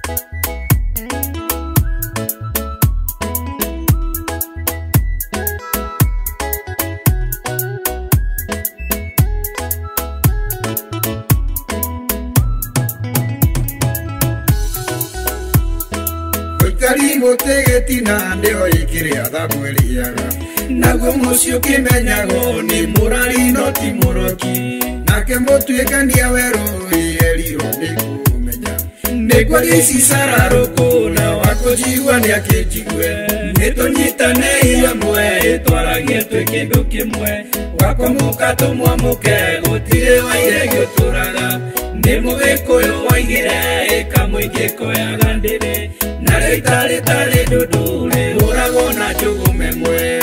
Karimo tegetina ndeo ikiria thamweliaga naguo mucio kimenyago ni murari no ti muroki nake mutuikania weru ieriro ni kumenya niguo ici sararuku na wakujigua ni akinjigue nitunyitane hamwe twaragie twi kindu kimwe wakomuka tumwamuke gutire waire giuturaga ni mugikuyu waigire kamwingi koyaga ndiri nare tare dudure urago na jugume mwe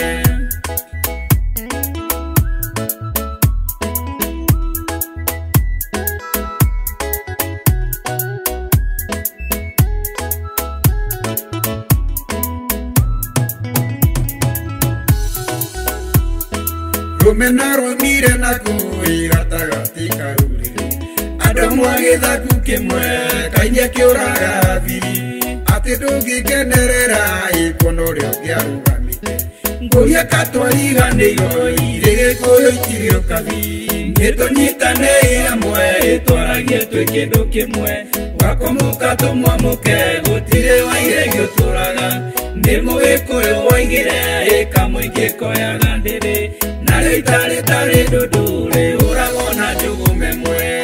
rumenaro mire na kuigatagati karurire adamu agithaku kimwe kainia kiuraga thiri ati ndungigenerera ikono rio giarugamite nguria katwariganĩirwo irĩgĩkũyũ itirio kabi nĩtũnyitane hamwe twaragie twĩ kĩndũ kĩmwe wakomuka tũmwamũke gũtirĩ waire gĩũtũraga nĩ mũgĩkũyũ waigire kamũingĩ koyaga ndĩrĩ narĩ tarĩ ndũndũrĩ ũragwo na njũgũme mwe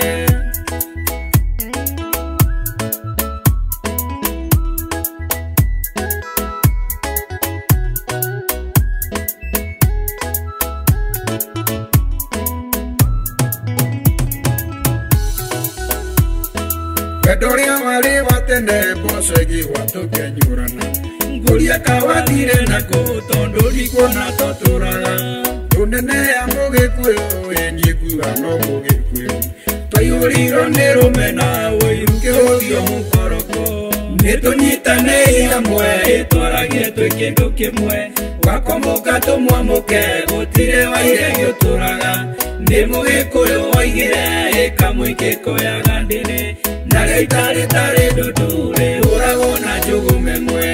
Doria wale watende bosegi watu kenyurana nguria kawathire nako tondũ ndikuona totũraga ũnene ya mũgĩkũyũ enyikuga no mũgĩkũyũ twaiyũrirwo nĩ rũmena ũiru kĩhũthio mũkoroko nĩtũnyitane hamwe twaragie twĩ kĩndũ kĩmwe wakomuka tũmwamũke gũtirĩ waire gĩũtũraga nĩ mũgĩkũyũ waigire kamũingĩ koyaga ndĩrĩ narĩ tarĩ ndũndũrĩ ũragwo na njũgũme mwe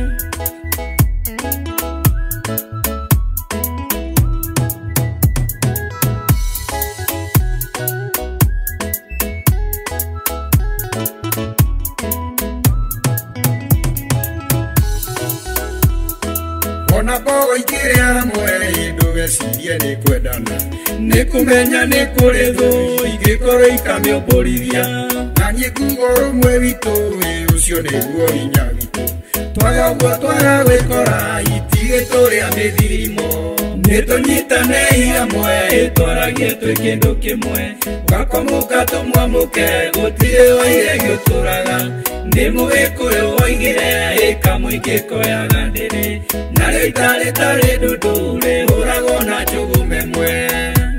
ona bogo ikire hamwe ndũgecirie nĩ kwendana nĩ kũmenya nĩ kũrĩ thũ ingĩkorwo ikamĩũmbũrithia na niĩ kuuga ũrũmwe witũ ũcio nĩguo hinya witũ twaga ũguo twaga gwĩkora itigĩtũrĩa mĩthirimo nĩtũnyitane hamwe twaragie twĩ kĩndũ kĩmwe wakomuka tũmwamũke gũtirĩ waire gĩũtũraga nĩ mũgĩkũyũ waigire kamũingĩ koyaga ndĩrĩ narĩ tarĩ ndũndũrĩ ũragwo na njũgũme mwe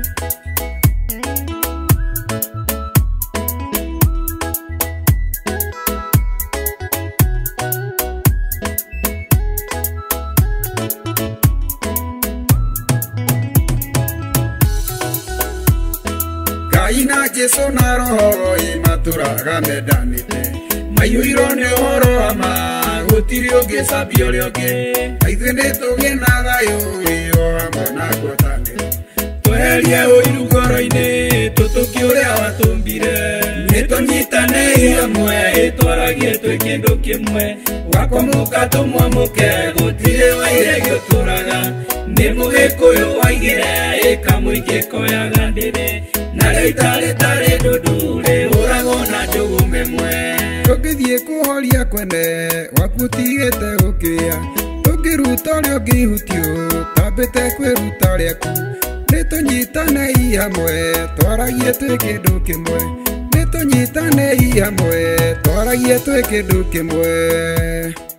Ina Jesu na roho imaturaga mendanite maiyũirwo nĩ ũhoro wa ma gũtirĩ ũngĩcambia ũrĩa ũngĩ ithuĩ nĩtũgĩe na thayũ o hamwe na ngwatanĩro tweherie ũiru ngoro-inĩ tũtũkie ũrĩa watũmbire nĩtũnyitane hamwe twaragie twĩ kĩndũ kĩmwe wakomuka tũmwamũke gũtirĩ waire gĩũtũraga nĩ mũgĩkũyũ waigire kamũingĩ koyaga ndĩrĩ narĩ tarĩ ndũndũrĩ ũragwo na njũgũme mwe tũngĩthiĩ kũhoria kwene waku ũtigĩte gũkĩa tũngĩruta ũrĩa ũngĩhutio tambĩte kwĩruta rĩaku nĩtũnyitane hamwe twaragie twĩ kĩndũ kĩmwe nĩtũnyitane hamwe twaragie twĩ kĩndũ kĩmwe